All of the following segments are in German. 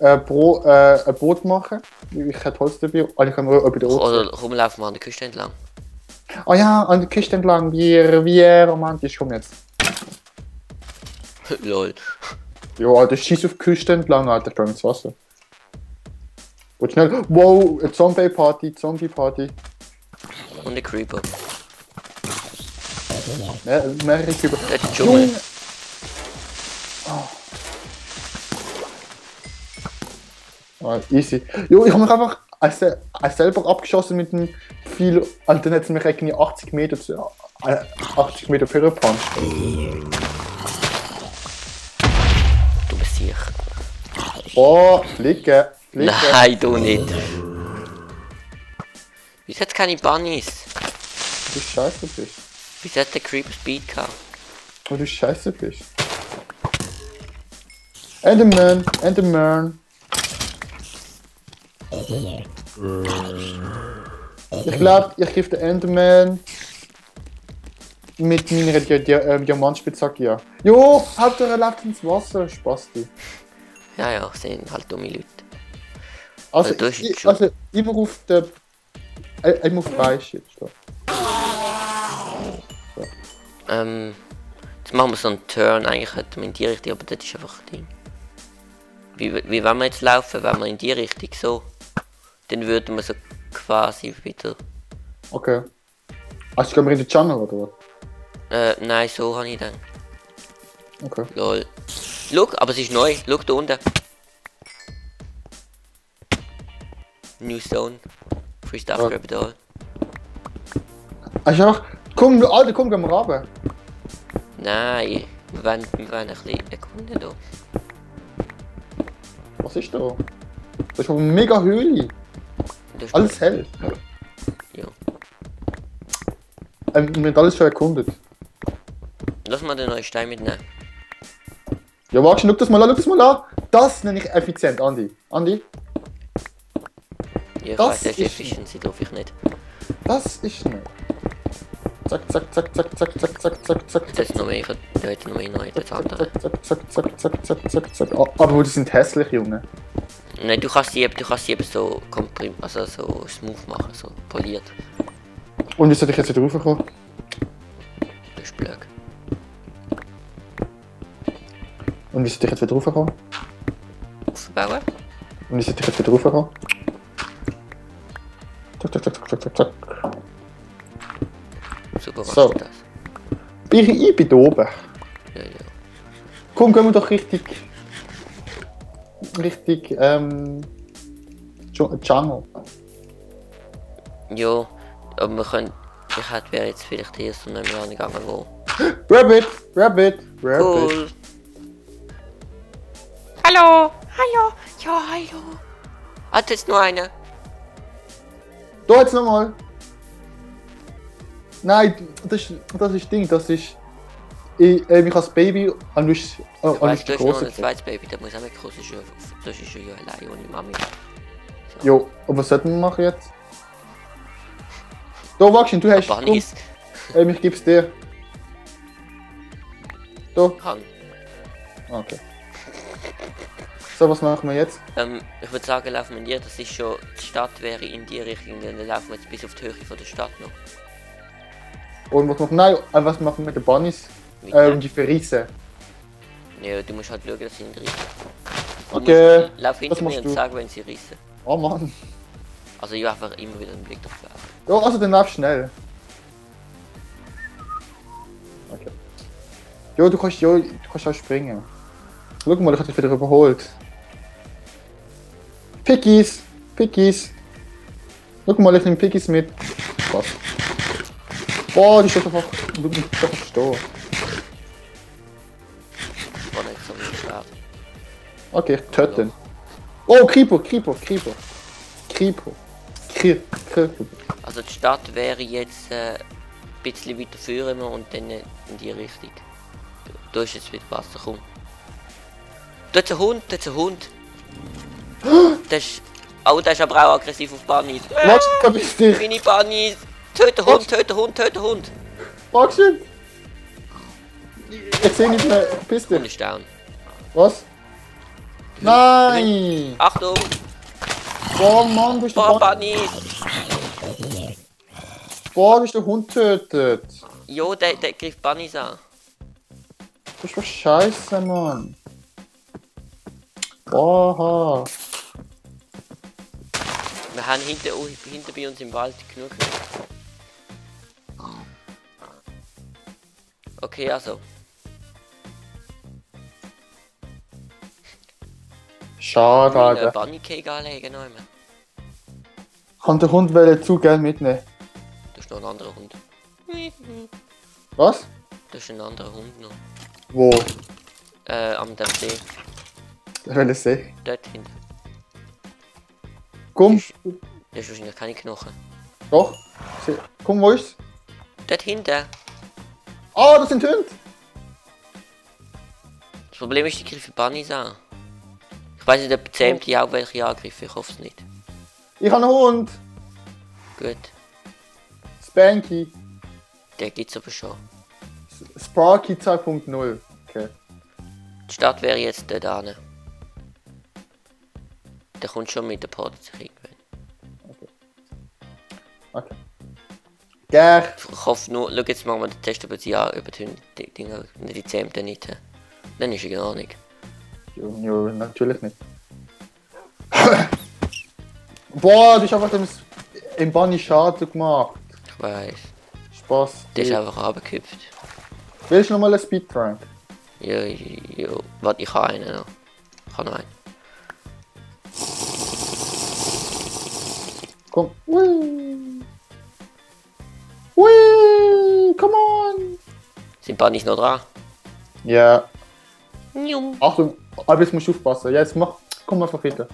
ein Boot machen. Ich hätte Holz dabei. Ich kann nur bei der Oder rumlaufen wir an der Küste entlang. Ah ja, an der Küste entlang. Wie romantisch. Komm jetzt. Lol. Ja, Alter, schieß auf die Küste entlang, Alter. Ich bin ins Wasser. Und schnell. Wow, eine Zombie-Party. Und ein Creeper. Mehrere Creeper. Der Dschungel. Ah, easy. Jo, ich habe mich einfach selber abgeschossen mit einem viel. Alter, dann hat es mich irgendwie 80 Meter vorgepuncht. Du bist sicher. Oh, flicken. Nein, du nicht. Wieso hat es keine Bunnies? Du scheiße bist. Wieso hat der Creeper Speed gehabt? Oh, du scheiße bist. Enderman. Ich glaube, ich gebe den Enderman mit meiner Diamantspitzhacke, ja. Jo, Hauptsache er läuft ins Wasser, Spasti. Ja, sind halt dumme Leute. Also immer auf der... immer auf Freischutz. Jetzt machen wir so einen Turn, eigentlich hätten wir in die Richtung, aber das ist einfach ein Ding. Wie wenn wir jetzt laufen, wenn wir in die Richtung so, dann würden wir so quasi wieder... Okay. Also gehen wir in den Jungle oder was? Nein, so habe ich gedacht. Okay. Lol. Schau, aber es ist neu, schau da unten. New Zone. Free Stuff Ja. Grab it all. Also einfach... Komm, Alter, komm, gehen wir runter. Nein, wir wollen ein bisschen erkunden hier. Was ist da? Das ist eine mega Höhle. Das ist Alles hell. Ja. Wir haben alles schon erkundet. Lass mal den neuen Stein mitnehmen. Ja, warte, schau das mal an. Das nenne ich effizient, Andi. Ja, ich Das weiss, das ist ist- Efficiency, drauf ich nicht. Das ist schnell. Zack. Jetzt hat noch mehr, da hat noch mehr neu, das andere. Zack. Aber die sind hässlich, Junge. Nein, du kannst sie eben so also so smooth machen, so poliert. Und wie soll ich jetzt wieder raufkommen? Das ist blöd. Und wie soll ich jetzt wieder raufkommen? Aufbauen? Und wie soll ich jetzt wieder raufkommen? Zack. Super, machst So. du das? Ich bin da oben. Ja. Komm, gehen wir doch richtig. Jungle. Ja, aber wir können... wäre jetzt vielleicht hier so nicht mehr angegangen, wo... Rabbit. Cool! Hallo! Ja, hallo! Hat jetzt nur eine? Da jetzt nochmal. Nein, das ist Ding, das ist... Ich als Baby an mich Du weißt, du hast noch große. ein zweites Baby, der muss auch mitkommen, sonst ist er ja allein ohne Mami. Jo, und was sollten wir machen jetzt? Da, Waxin, du hast... Bunnies. Ich geb's dir. Da. Hang. Okay. So, was machen wir jetzt? Ich würde sagen, laufen wir in die, das ist schon... Die Stadt wäre in die Richtung, dann laufen wir jetzt bis auf die Höhe von der Stadt noch. Und was machen wir? Nein, was machen wir mit den Bunnies? Die verrissen. Ja, du musst halt schauen, dass sie ihn reissen. Okay. Lauf hinter Was mir machst und du? sag, wenn sie reissen. Oh Mann. Also ich einfach immer wieder einen Blick drauf werfen. Ja, also dann lauf schnell. Okay. Jo, du kannst auch springen. Schau mal, ich hab dich wieder überholt. Pickies. Schau mal, ich nehme Pickies mit. Was? Boah, die steht einfach stehen. War nicht so viel Schwert. Okay, ich töte ihn. Oh, Creeper. Also die Stadt wäre jetzt ein bisschen weiter führen und dann in die Richtung. Da ist jetzt wieder Wasser, komm. Da ist ein Hund. Der ist aber auch aggressiv auf Bunnies. Was? Da bist du. Meine Bunnies! Töte Hund! Maxim! Ich seh nicht mehr. Piss Und dich. ist down. Was? Nein! Achtung! Boah, Mann, du hast Boah, den Bunny! Boah, du hast den Hund getötet. Jo, der greift Bunnies an. Das ist was scheiße, Mann. Oha. Wir haben hinter bei uns im Wald genug. Okay, also. Schade, Einen Alter. Bunny Cake anlegen noch immer. Kann der Hund zu gerne mitnehmen? Das ist noch ein anderer Hund. Was? Das ist ein anderer Hund noch. Wo? Am dem See. Ich will es sehen. Dort hinten. Komm. Das ist wahrscheinlich keine Knochen. Doch. Komm, wo ist's? Dort hinten. Ah, das sind Hunde. Das Problem ist, die greifen Bunnies an. Ich weiß nicht, ob zähmt die auch welche angreifen, ich hoffe es nicht. Ich habe einen Hund. Gut, Spanky. der gibt's aber schon. Sparky 2.0. Okay. Die Stadt wäre jetzt dort an. Der kommt schon mit der Porte irgendwann. Okay. Gern. Ich hoffe nur, schau jetzt machen wir den Test über die Dinger, die zähmt er nicht. Dann ist er gar nicht. Jo, natürlich nicht. Boah, du hast einfach im Bunny Schaden gemacht. Ich weiß. Spaß. Der ist einfach runtergehüpft. Willst du nochmal einen Speedrank? Ja. Warte, ich habe einen noch. Ich habe noch einen. Komm. Ui. Ui, come on. Sind Bunnies noch dran? Ja. Njum. Achtung, aber jetzt musst du aufpassen. Ja, jetzt mach. Komm einfach wieder.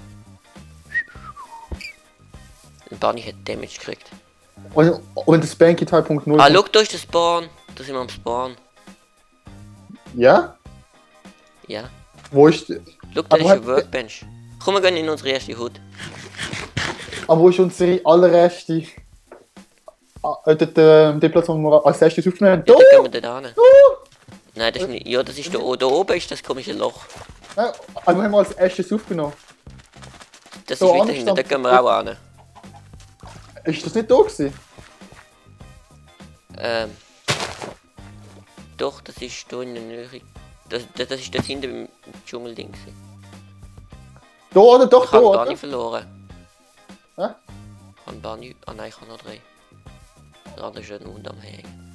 Ein Bunny hat Damage gekriegt. Und das Spanky 2.0. Ah, schau, da ist der Spawn. Da sind wir am Spawn. Ja? Ja. Wo ist. Schau, da ist eine Workbench. Komm, wir gehen in unsere erste Hut. Aber wo ist unsere allererste. Der Platz, wo wir als erstes aufnehmen? Ja, Da! da gehen wir dort hin. Da! Nein, das ist nicht. Ja, das ist da oben ist das komische Loch. Nein, aber wir haben als erstes aufgenommen. Das So, ist weiter hinten, da gehen wir auch hin. Ist das nicht da gewesen? Doch, das ist hier in der Nähe. Das ist das hinten im Dschungelding. Da oder doch, Ich da habe oder? Bunny verloren. Hä? Ich habe Bunny. Ah nein, ich habe noch 3. Der andere ist ein Hund am Hängen.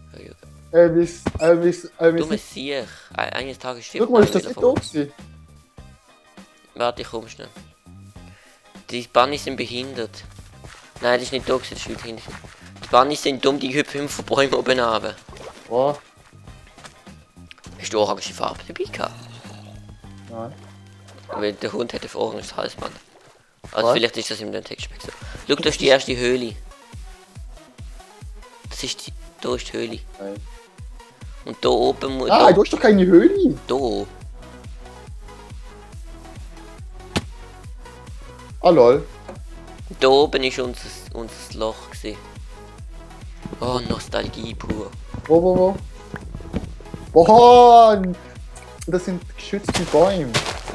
Dumme Siech. Eines Tages stirbt Guck mal, ist einer das nicht wieder da von uns. gewesen? Warte, ich komm schnell. Die Bunnies sind behindert. Nein, das ist nicht da gewesen, das ist weit hinten. Die Bunnies sind dumm, die hüpfen von Bäumen oben runter. Boah, Hast du orange Farbe dabei gehabt? nein. Weil der Hund hat ein oranges Halsband. Also Was? vielleicht ist das in dem Textspec so. Schau, da ist die erste Höhle. Das ist die... Da ist die Höhle. Nein. Und da oben muss... Ah, du hast doch keine Höhle. Da. Ah, lol. Da oben ist unser Loch gewesen. Oh, Nostalgie pur. Wo? Boah, das sind geschützte Bäume.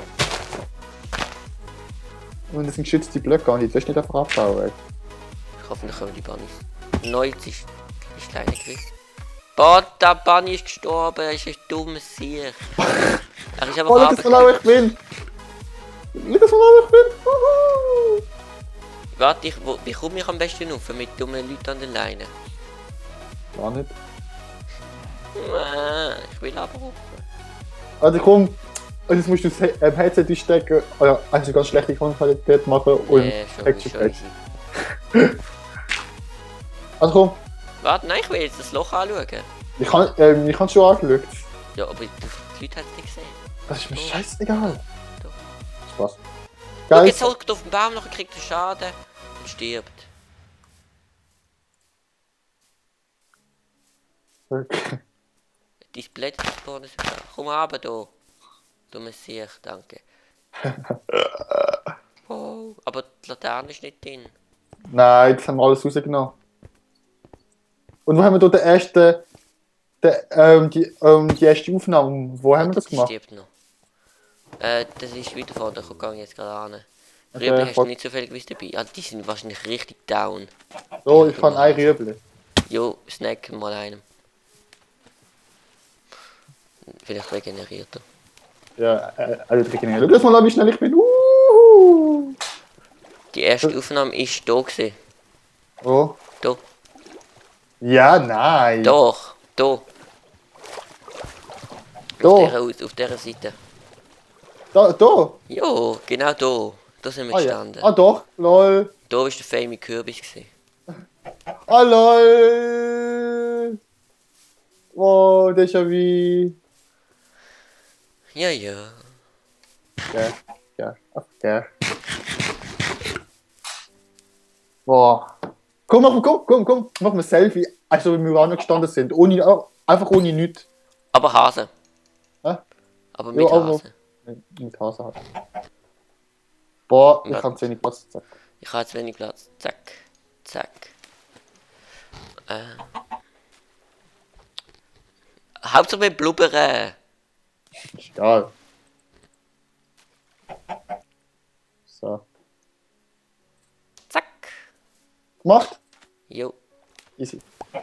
Und das sind geschützte Blöcke und die willst du nicht einfach abbauen. Ich hoffe, wir kommen die Bunnies. 90 ist kleiner gewesen. Boah, der Bunny ist gestorben, er ist ein dummes Sieg. Er ist einfach Oh, schau, wie ich bin. Schau, ich bin. Uhu. Warte, wie komme ich am besten auf mit dummen Leuten an der Leine? Gar nicht. Ich will aber auf. Also komm, und jetzt musst du das Headset einstecken, also ganz schlechte Qualität machen und Schon. Also komm, Warte, nein, ich will jetzt das Loch anschauen. ich kann schon angeschaut. Ja, aber die Leute haben es nicht gesehen. Das ist mir scheißegal. Doch. Spaß. Schau, Geil. jetzt hockt auf den Baum, nachher kriegt er Schaden und stirbt. Okay. Dein Blätter spawnen sogar. Komm runter da. Dummer Sieg, danke. Oh, aber die Laterne ist nicht drin. Nein, jetzt haben wir alles rausgenommen. Und wo haben wir da die erste Aufnahme? Wo haben wir das Die gemacht? stirbt noch. Das ist wieder vorne, ich gehe jetzt gerade an. Okay, Rüebli hast du nicht so viel gewiss dabei. Ah, die sind wahrscheinlich richtig down. So, ich kann ein Rüebli. Jo, snacken mal einem. Vielleicht regeneriert er. Ja, also regenerieren. Schau das mal an, wie schnell ich bin. Die erste Aufnahme ist da gewesen. Oh. Da. Ja, nein. Doch. Da. Da. Auf dieser Seite. Da. Jo, genau da. Da sind wir Ah, ja. gestanden. Ah, doch. Lol. Da war der Family Kürbis gewesen. Ah, lol. Oh, Déjà-vu. Ja, ja. Ja. Boah. Komm, mach mal ein Selfie. Also, wie wir gestanden sind. Einfach ohne nichts. Aber Hase. Hä? Aber Ja, mit aber- Hase. Mit Hase halt. Boah, ich Was? kann 10 Platz. Zack. Ich habe jetzt wenig Platz. Zack. Zack. Hauptsache wir blubbern. Ist egal. So. Zack. Gemacht? Jo. Easy.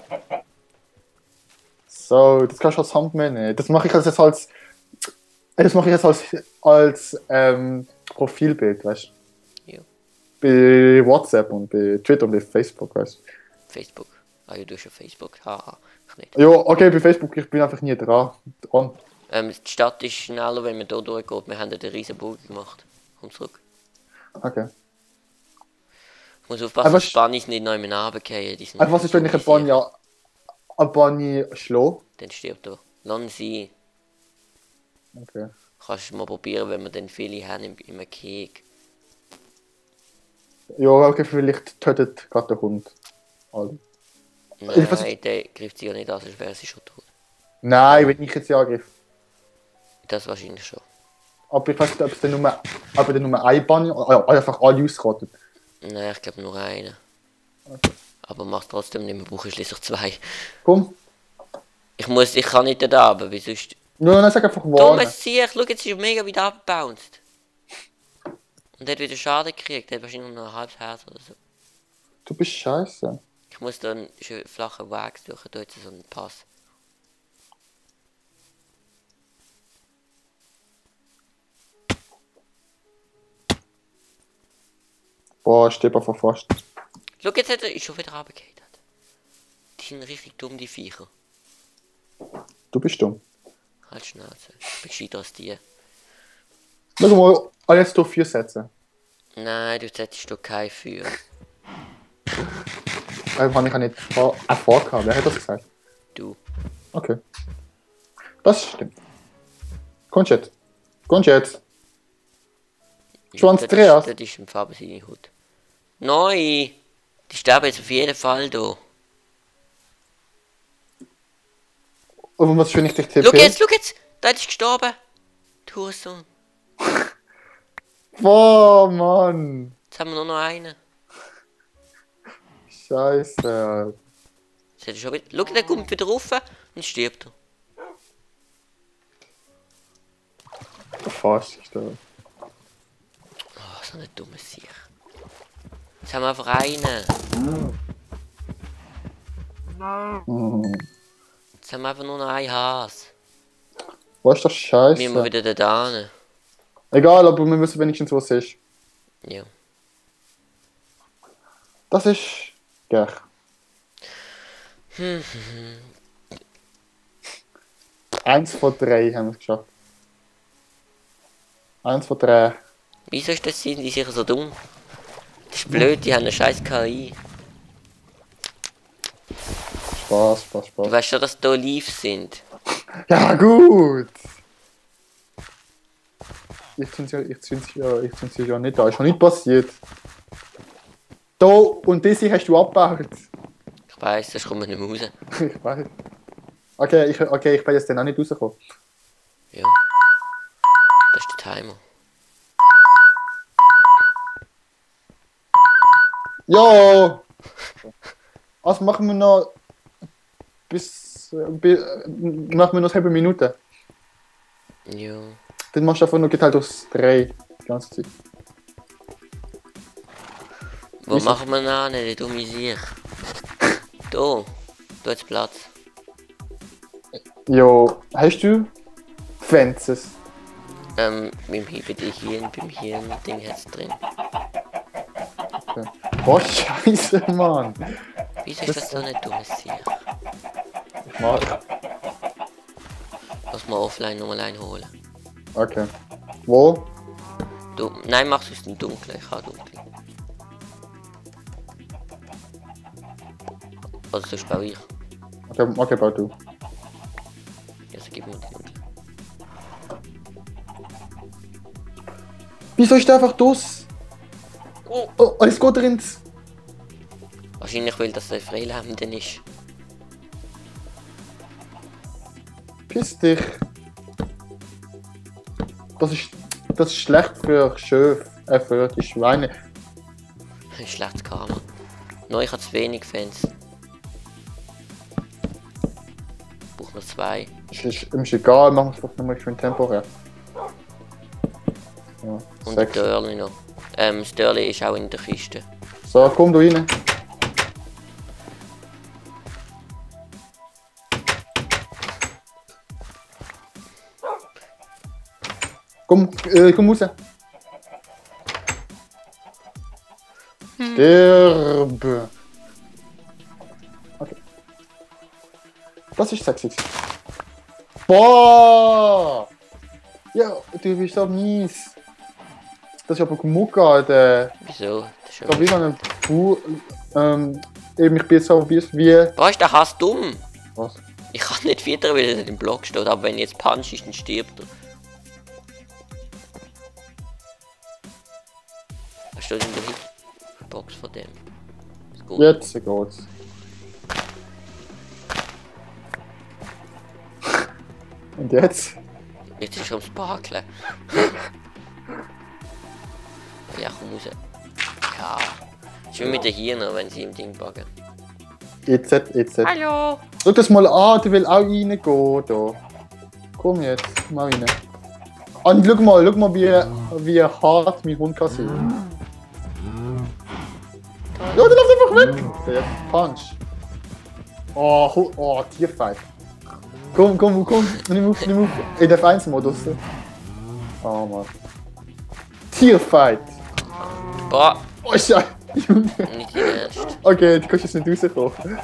So, das kannst du als Thumbnail nehmen. Das mache ich jetzt als. Das mache ich jetzt als Profilbild, weißt du? Jo. Bei WhatsApp und bei Twitter und bei Facebook, weißt du? Facebook. Ah, ja, du hast ja Facebook. Haha. Ich nicht. Ja, okay, bei Facebook, ich bin einfach nie dran. Die Stadt ist schneller, wenn man hier durchgeht. Wir haben da den riesen Bogen gemacht. Komm zurück. Okay. Ich muss aufpassen, Aber dass die Bunnies nicht noch mehr runterfallen. Was ist, wenn ich eine Bunny schlage? Dann stirbt er. Lass sie. Okay. Kannst du mal probieren, wenn wir dann viele haben im Keg. Ja, okay, vielleicht tötet gerade der Hund. Also. Nein, der greift sie ja nicht an, sonst wäre sie schon tot. Nein, wenn ich jetzt ja angreife. Das wahrscheinlich schon. Aber ich weiß nicht, ob es dann nur ein Bunny oder einfach alle ausrottet. Nein, ich glaube nur eine. Okay. Aber mach trotzdem nicht, wir brauchen schließlich zwei. Komm. Ich kann nicht da runter, wie sonst... Nur dann sag einfach warnen. Dummes Sieg, schau, jetzt ist er mega wieder abgebounced. Und der hat wieder Schaden gekriegt, der hat wahrscheinlich noch ein halbes Herz oder so. Du bist scheiße. Ich muss da einen schön flachen Weg suchen, da jetzt so einen Pass. Boah, ich stehe einfach fast. Schau, jetzt hat er schon wieder runtergefallen. Die sind richtig dumm, die Viecher. Du bist dumm. Halt Schnauze, ich bin gescheiter als die. Schau mal, jetzt durch 4 Sätze. Nein, du setzt doch kein Feuer. Habe ich nicht vorgehabt. Wer hat das gesagt? Du. Okay. Das stimmt. Kommst jetzt. Kommst jetzt. Schwanz Andreas. Das ist im Farbe seine Haut. Nein! Die sterben jetzt auf jeden Fall da. Und was ist, wenn ich dich TP? Schau jetzt! Da ist gestorben! Du Hurensohn. Boah, Mann. Jetzt haben wir nur noch einen. Scheiße. Jetzt hat er schon wieder... Schau, der kommt wieder rauf und stirbt er. Fast gestorben. Oh, so eine dumme Sieg. Jetzt haben wir einfach einen. Jetzt haben wir einfach nur noch einen Hase. Was ist das scheiße? Müssen wir wieder da hin. Egal, aber wir wissen wenigstens, was es ist. Ja. Das ist... Ja. Eins von 3 haben wir es geschafft. 1 von 3. Wieso ist das, sind die sicher so dumm? Das ist blöd, die haben eine scheiß KI. Spaß. Du weißt schon, dass da live sind. Ja, gut! Ich zünd sie ja nicht da. Ist noch nicht passiert. Da und diese hast du abgebaut. Ich weiss, das kommt nicht mehr raus. Ich weiß. Okay, ich bin jetzt dann auch nicht rausgekommen. Ja. Das ist der Timer. Ja! Also machen wir noch machen wir noch 7 Minuten. Ja. Dann machst du einfach nur geteilt aus 3 die ganze Zeit. Wo machen wir noch nicht, du Sieg? Da. Da hat's Platz. Jo, hast du Fences? Beim Hirn, beim Hirn-Ding hat's drin. Okay. Oh, Scheiße, Mann! Wieso ist das so ein dummes Sieg? Ich mach. Lass mal offline nochmal einholen. Okay. Wo? Du, nein, mach's aus dem Dunkeln, ich habe dunkel. Also sonst baue ich. Okay, bau du. Also gib mir die Dunkel. Wieso ist der einfach dus? Oh, es geht drin. Wahrscheinlich will das der Freilebende ist. Piss dich. Das ist schlecht für Schöf, für die Schweine. Ein schlechtes Karma. Nein, ich habe zu wenig Fans. Ich brauche noch 2. Ist egal, machen wir es doch nochmal schön temporär. Ja, Und 6. Dörli noch. Das Dörli ist auch in der Kiste. So, komm du rein. Komm raus. Stirb. Okay. Das ist sexy. Boah! Ja, du bist so mies. Das ist aber Mucke, Alter. Wieso? Das ist Ich glaube, wie so eine Kuh. Eben, ich bin jetzt so wie. Boah, ist der Hass dumm? Was? Ich kann nicht wieder, weil er im Block steht, aber wenn jetzt punch ist, dann stirbt er. Was steht in der Hitbox von dem? Ist gut. Jetzt geht's. Und jetzt? Jetzt ist er am Sparkeln. Ja, komm raus. Ja. Ist wie mit den Hirnen, wenn sie im Ding backen. Jetzt. Hallo! Schau das mal an, du willst auch reingehen. Da. Komm jetzt, mal rein. Und schau mal, wie hart mein Hund kann sein. Ja, der läuft einfach weg! Der Punch. Oh, Tierfight. Komm, nimm auf. In der F1-Modus. Oh Mann. Tierfight. Boah, Oh, Scheiße. Junge. nicht in Ernst. Okay, du kannst jetzt nicht rauskommen.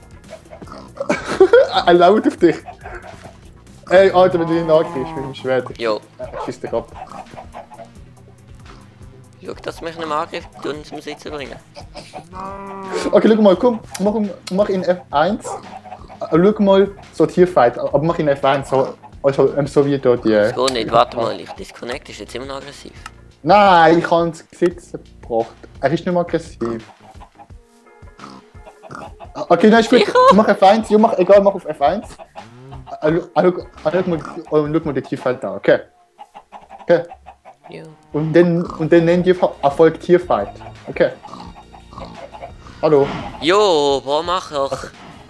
Er laut auf dich. Ey, Alter, wenn du ihn angreifst mit dem Schwert, Jo, schieß dich ab. schau, dass mich nicht angreift, tun uns zum Sitzen bringen. Okay, schau mal, komm, mach in F1. Schau mal, so Tierfight, aber mach in F1, so wie da die. Das geht nicht, warte mal, ich disconnect, ist jetzt immer noch aggressiv. Nein, ich habe ins Gesetz gebracht. Er ist nicht mehr aggressiv. Okay, nein, ist gut. Mach F1, mach auf F1. Schau mal den Tierfight an, okay? Okay. Jo. Und dann nennen die Erfolg Tierfight. Okay. Hallo. Jo, boah, mach doch.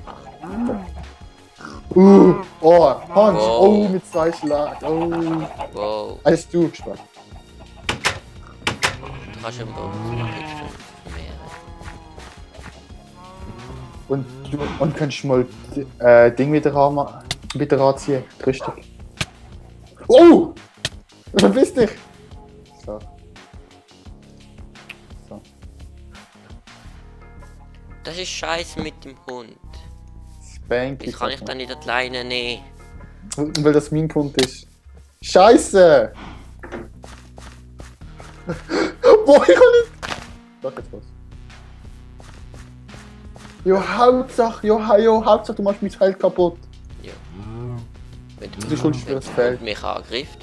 Oh, Punch. Wow. Oh, mit 2 Schlag. Oh. Wow, Alles du, Spaß. du kannst einen Bonus machen jetzt für mehr. Und kannst du mal Ding wieder anziehen? Richtig. Oh! Verpiss dich! So. Das ist scheiße mit dem Hund. Spanky. Wie kann ich dann nicht alleine nehmen? Weil das mein Hund ist. Scheiße! Boah, ich kann nicht! Sag jetzt was. Hauptsache, du machst mein Feld kaputt. Ja. Wenn Du schuldest für das Feld. mich angreift.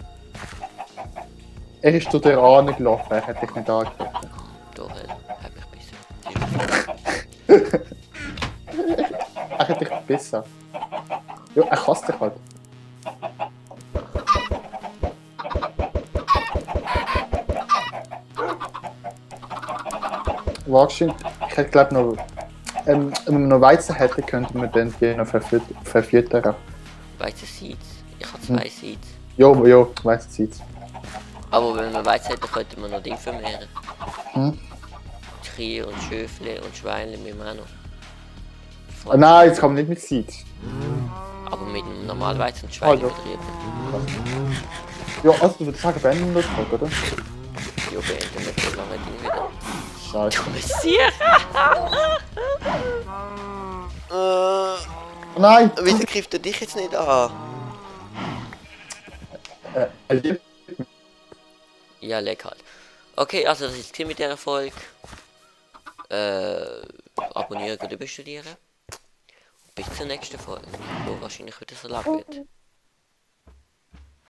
Er ist zu dir angelaufen, er hat dich nicht angegriffen. Doch, hat mich bissen. Er hat dich besser. Ja, er hasst dich halt. Wahrscheinlich, ich hätte glaube noch, wenn wir noch Weizen hätten, könnten wir dann die noch verfüttern. Weiße Seeds. Ich habe 2 Seeds. Jo, meiste Zeit. Aber wenn man weiß hätte, könnte man noch Dinge vermehren. Hm? Kühe und Schöfle und Schweine mit auch noch. Nein, jetzt kann man nicht mit Seed. Aber mit einem normalen Weizen und Schweinebetrieb. Ja, also du würdest sagen, beenden das halt, oder? Ja, beenden wir das lange Ding wieder. Scheiße. Du bist sicher! Nein! Wieso greift er dich jetzt nicht an? Ja, leck halt. Okay, also das ist mit der Erfolg. Abonnieren oder bestudieren. Bis zur nächsten Folge, wo wahrscheinlich wieder so lang wird.